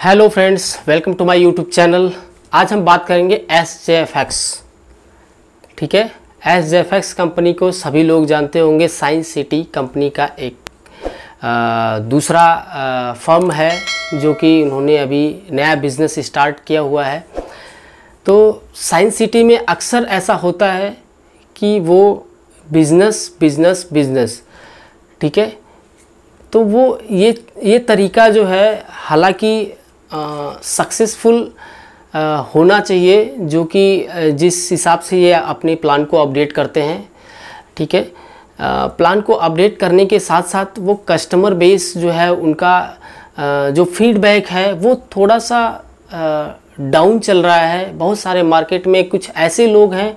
Hello friends, welcome to my YouTube channel. आज हम बात करेंगे Sjfx। ठीक है, Sjfx कंपनी को सभी लोग जानते होंगे। साइंस सिटी कंपनी का एक दूसरा फर्म है जो कि उन्होंने अभी नया बिज़नेस स्टार्ट किया हुआ है। तो साइंस सिटी में अक्सर ऐसा होता है कि वो बिज़नेस, ठीक है। तो वो ये तरीका जो है, हालांकि सक्सेसफुल होना चाहिए, जो कि जिस हिसाब से ये अपने प्लान को अपडेट करते हैं, ठीक है। प्लान को अपडेट करने के साथ साथ वो कस्टमर बेस जो है उनका जो फीडबैक है वो थोड़ा सा डाउन चल रहा है। बहुत सारे मार्केट में कुछ ऐसे लोग हैं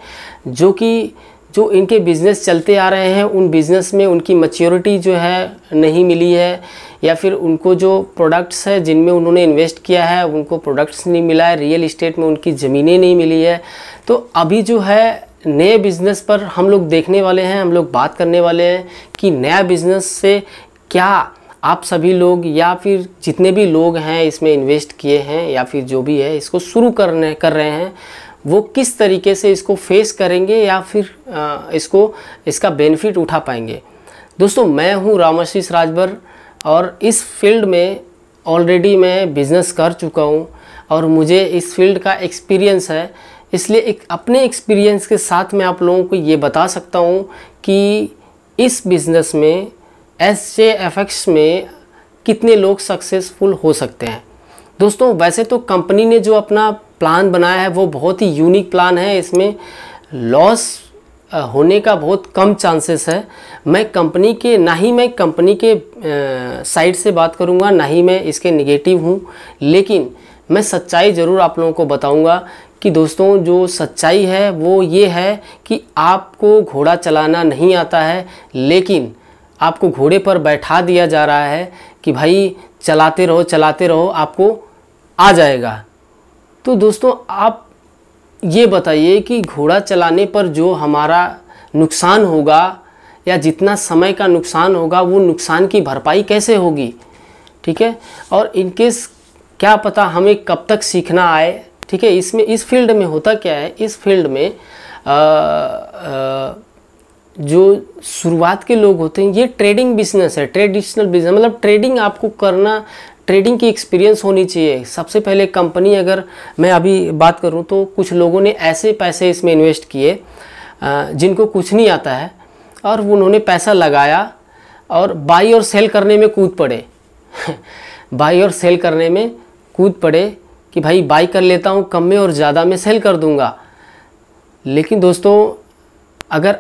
जो इनके बिज़नेस चलते आ रहे हैं, उन बिज़नेस में उनकी मैच्योरिटी जो है नहीं मिली है, या फिर उनको जो प्रोडक्ट्स है जिनमें उन्होंने इन्वेस्ट किया है उनको प्रोडक्ट्स नहीं मिला है, रियल इस्टेट में उनकी ज़मीनें नहीं मिली है। तो अभी जो है नए बिज़नेस पर हम लोग देखने वाले हैं, हम लोग बात करने वाले हैं कि नया बिज़नेस से क्या आप सभी लोग या फिर जितने भी लोग हैं इसमें इन्वेस्ट किए हैं या फिर जो भी है इसको शुरू कर रहे हैं, वो किस तरीके से इसको फेस करेंगे या फिर इसका बेनिफिट उठा पाएंगे। दोस्तों, मैं हूं रामाशीष राजभर और इस फील्ड में ऑलरेडी मैं बिज़नेस कर चुका हूं और मुझे इस फील्ड का एक्सपीरियंस है। इसलिए एक अपने एक्सपीरियंस के साथ मैं आप लोगों को ये बता सकता हूं कि इस बिज़नेस में Sjfx में कितने लोग सक्सेसफुल हो सकते हैं। दोस्तों, वैसे तो कंपनी ने जो अपना प्लान बनाया है वो बहुत ही यूनिक प्लान है। इसमें लॉस होने का बहुत कम चांसेस है। ना ही मैं कंपनी के साइड से बात करूंगा, ना ही मैं इसके नेगेटिव हूं, लेकिन मैं सच्चाई ज़रूर आप लोगों को बताऊंगा कि दोस्तों जो सच्चाई है वो ये है कि आपको घोड़ा चलाना नहीं आता है, लेकिन आपको घोड़े पर बैठा दिया जा रहा है कि भाई चलाते रहो, आपको आ जाएगा। तो दोस्तों, आप ये बताइए कि घोड़ा चलाने पर जो हमारा नुकसान होगा या जितना समय का नुकसान होगा वो नुकसान की भरपाई कैसे होगी, ठीक है। और इनकेस क्या पता हमें कब तक सीखना आए, ठीक है। इस फील्ड में होता क्या है, इस फील्ड में जो शुरुआत के लोग होते हैं, ये ट्रेडिंग बिजनेस है, ट्रेडिशनल बिजनेस, मतलब ट्रेडिंग आपको करना, ट्रेडिंग की एक्सपीरियंस होनी चाहिए। सबसे पहले कंपनी, अगर मैं अभी बात करूं तो कुछ लोगों ने ऐसे पैसे इसमें इन्वेस्ट किए जिनको कुछ नहीं आता है, और उन्होंने पैसा लगाया और बाई और सेल करने में कूद पड़े बाई और सेल करने में कूद पड़े कि भाई बाई कर लेता हूं कम में और ज़्यादा में सेल कर दूंगा। लेकिन दोस्तों, अगर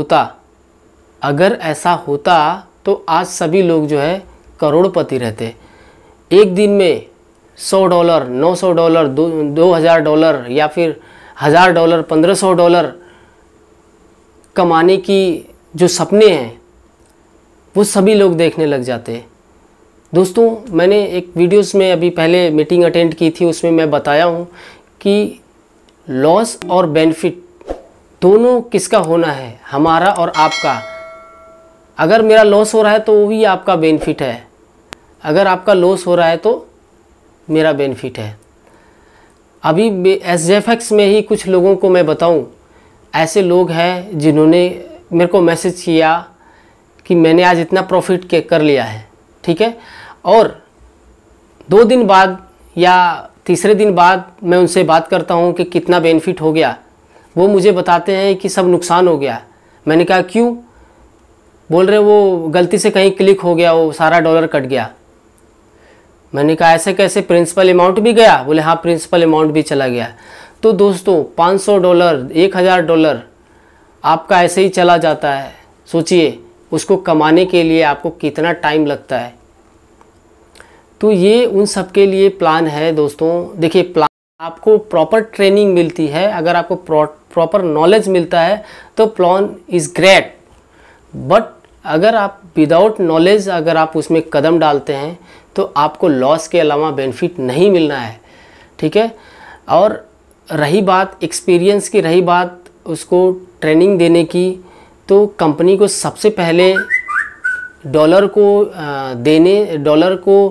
ऐसा होता तो आज सभी लोग जो है करोड़पति रहते। एक दिन में $100, $900, $2000 या फिर $1000, $1500 कमाने की जो सपने हैं वो सभी लोग देखने लग जाते हैं। दोस्तों, मैंने एक वीडियोस में अभी पहले मीटिंग अटेंड की थी, उसमें मैं बताया हूँ कि लॉस और बेनिफिट दोनों किसका होना है, हमारा और आपका। अगर मेरा लॉस हो रहा है तो वो भी आपका बेनिफिट है, अगर आपका लॉस हो रहा है तो मेरा बेनिफिट है। अभी Sjfx में ही कुछ लोगों को मैं बताऊं, ऐसे लोग हैं जिन्होंने मेरे को मैसेज किया कि मैंने आज इतना प्रॉफिट कर लिया है, ठीक है। और 2 दिन बाद या तीसरे दिन बाद मैं उनसे बात करता हूं कि कितना बेनिफिट हो गया, वो मुझे बताते हैं कि सब नुकसान हो गया। मैंने कहा क्यों? बोल रहे वो गलती से कहीं क्लिक हो गया, वो सारा डॉलर कट गया। मैंने कहा ऐसे कैसे, प्रिंसिपल अमाउंट भी गया? बोले हाँ, प्रिंसिपल अमाउंट भी चला गया। तो दोस्तों, $500, $1000 आपका ऐसे ही चला जाता है। सोचिए उसको कमाने के लिए आपको कितना टाइम लगता है। तो ये उन सब के लिए प्लान है दोस्तों। देखिए, प्लान आपको प्रॉपर ट्रेनिंग मिलती है, अगर आपको प्रॉपर नॉलेज मिलता है तो प्लान इज़ ग्रेट। बट अगर आप विदाउट नॉलेज अगर आप उसमें कदम डालते हैं तो आपको लॉस के अलावा बेनिफिट नहीं मिलना है, ठीक है। और रही बात एक्सपीरियंस की, रही बात उसको ट्रेनिंग देने की, तो कंपनी को सबसे पहले डॉलर को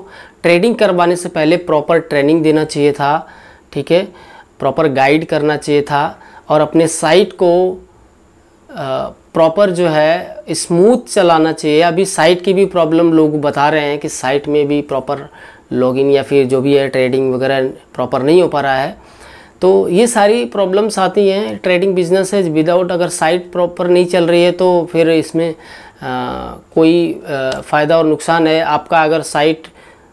ट्रेडिंग करवाने से पहले प्रॉपर ट्रेनिंग देना चाहिए था, ठीक है, प्रॉपर गाइड करना चाहिए था और अपने साइट को प्रॉपर जो है स्मूथ चलाना चाहिए। अभी साइट की भी प्रॉब्लम लोग बता रहे हैं कि साइट में भी प्रॉपर लॉगिन या फिर जो भी है ट्रेडिंग वगैरह प्रॉपर नहीं हो पा रहा है। तो ये सारी प्रॉब्लम्स आती हैं। ट्रेडिंग बिजनेस है विदाउट, अगर साइट प्रॉपर नहीं चल रही है तो फिर इसमें कोई फ़ायदा और नुकसान है। आपका अगर साइट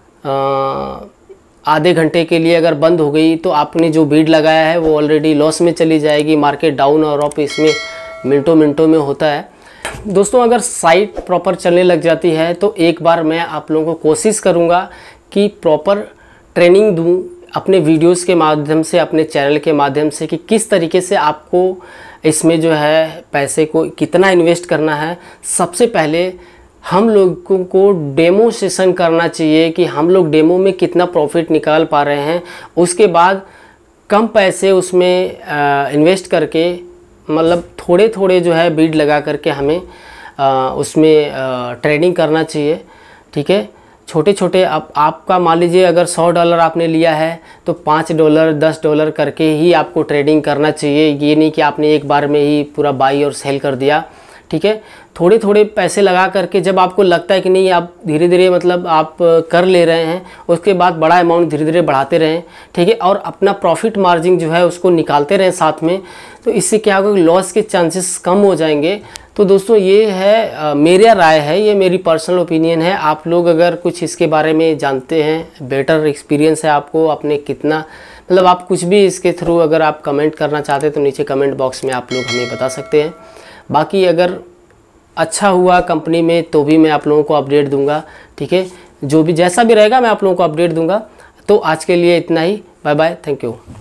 आधे घंटे के लिए अगर बंद हो गई तो आपने जो बीड लगाया है वो ऑलरेडी लॉस में चली जाएगी। मार्केट डाउन और अप इसमें मिनटों में होता है। दोस्तों, अगर साइट प्रॉपर चलने लग जाती है तो एक बार मैं आप लोगों को कोशिश करूँगा कि प्रॉपर ट्रेनिंग दूँ अपने वीडियोस के माध्यम से, अपने चैनल के माध्यम से, कि किस तरीके से आपको इसमें जो है पैसे को कितना इन्वेस्ट करना है। सबसे पहले हम लोगों को डेमो सेशन करना चाहिए कि हम लोग डेमो में कितना प्रॉफिट निकाल पा रहे हैं। उसके बाद कम पैसे उसमें इन्वेस्ट करके, मतलब थोड़े थोड़े जो है बीड लगा करके हमें उसमें ट्रेडिंग करना चाहिए, ठीक है। छोटे छोटे आपका मान लीजिए अगर $100 आपने लिया है तो $5 $10 करके ही आपको ट्रेडिंग करना चाहिए। ये नहीं कि आपने एक बार में ही पूरा बाई और सेल कर दिया, ठीक है। थोड़े थोड़े पैसे लगा करके जब आपको लगता है कि नहीं आप धीरे धीरे मतलब आप कर ले रहे हैं, उसके बाद बड़ा अमाउंट धीरे धीरे बढ़ाते रहें, ठीक है। और अपना प्रॉफिट मार्जिन जो है उसको निकालते रहें साथ में। तो इससे क्या होगा, लॉस के चांसेस कम हो जाएंगे। तो दोस्तों, ये है मेरा राय है, ये मेरी पर्सनल ओपिनियन है। आप लोग अगर कुछ इसके बारे में जानते हैं, बेटर एक्सपीरियंस है आपको, आपने कितना मतलब आप कुछ भी इसके थ्रू अगर आप कमेंट करना चाहते हैं तो नीचे कमेंट बॉक्स में आप लोग हमें बता सकते हैं। बाकी अगर अच्छा हुआ कंपनी में तो भी मैं आप लोगों को अपडेट दूंगा, ठीक है। जो भी जैसा भी रहेगा मैं आप लोगों को अपडेट दूंगा। तो आज के लिए इतना ही। Bye bye, thank you.